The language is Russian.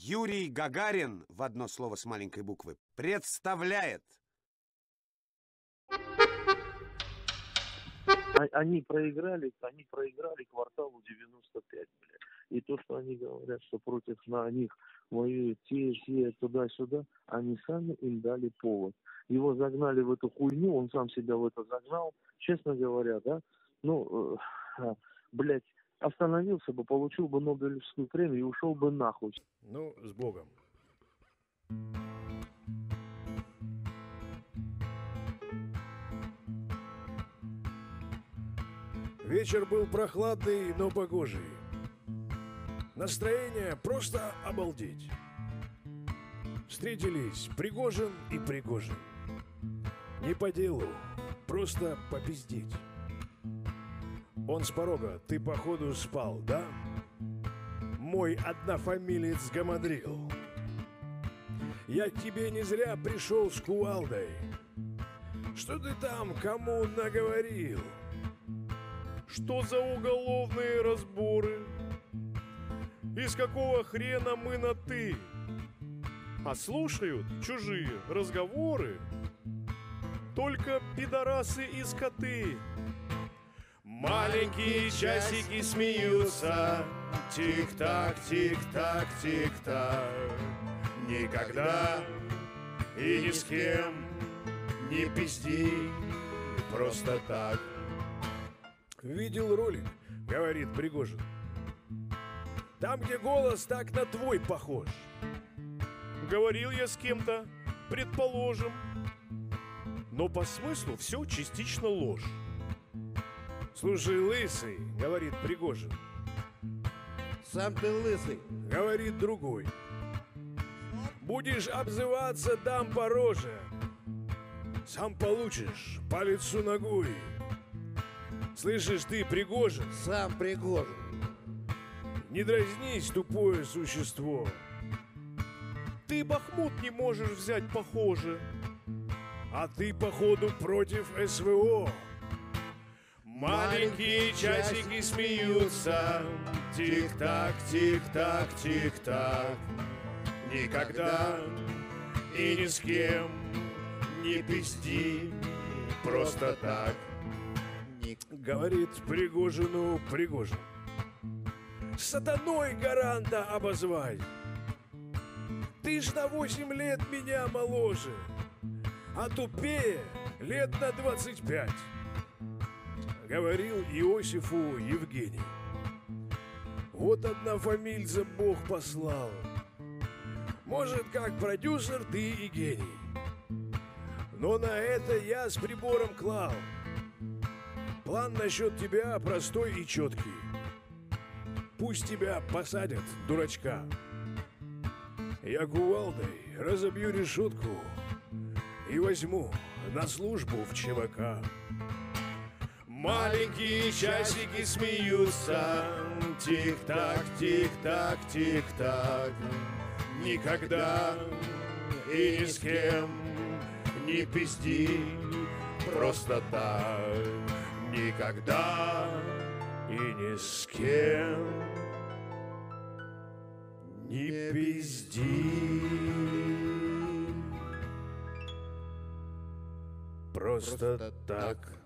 Юрий Гагарин, в одно слово с маленькой буквы, представляет. Они проиграли кварталу 95, бля. И то, что они говорят, что против на них воюют те, туда-сюда, они сами им дали повод. Его загнали в эту хуйню, он сам себя в это загнал. Честно говоря, да, блядь, остановился бы, получил бы Нобелевскую премию и ушел бы нахуй. Ну, с Богом. Вечер был прохладный, но погожий. Настроение просто обалдеть. Встретились Пригожин и Пригожин. Не по делу, просто попиздеть. Он с порога: ты походу спал, да? Мой однофамилец гамадрил. Я к тебе не зря пришел с кувалдой. Что ты там кому наговорил? Что за уголовные разборы? Из какого хрена мы на «ты»? А слушают чужие разговоры только пидорасы и скоты. Маленькие часики смеются. Тик-так, тик-так, тик-так. Никогда и ни с кем не пизди просто так. Видел ролик, говорит Пригожин. Там, где голос так на твой похож. Говорил я с кем-то, предположим. Но по смыслу все частично ложь. Слушай, лысый, говорит Пригожин. Сам ты лысый, говорит другой. Будешь обзываться, дам по роже. Сам получишь по лицу ногой. Слышишь ты, Пригожин? Сам Пригожин. Не дразнись, тупое существо. Ты Бахмут не можешь взять, похоже. А ты, походу, против СВО. Маленькие часики смеются. Тик-так, тик-так, тик-так. Никогда и ни с кем не пизди просто так. Говорит Пригожину Пригожин. Сатаной гаранта обозвать. Ты ж на 8 лет меня моложе, а тупее лет на 25. Говорил Иосифу Евгений. Вот одна фамильца Бог послал. Может, как продюсер ты и гений. Но на это я с прибором клал. План насчет тебя простой и четкий. Пусть тебя посадят, дурачка. Я кувалдой разобью решетку и возьму на службу в ЧВК. Маленькие часики смеются. Тик-так, тик-так, тик-так. Никогда и ни с кем не пизди просто так. Никогда и ни с кем не пизди просто так.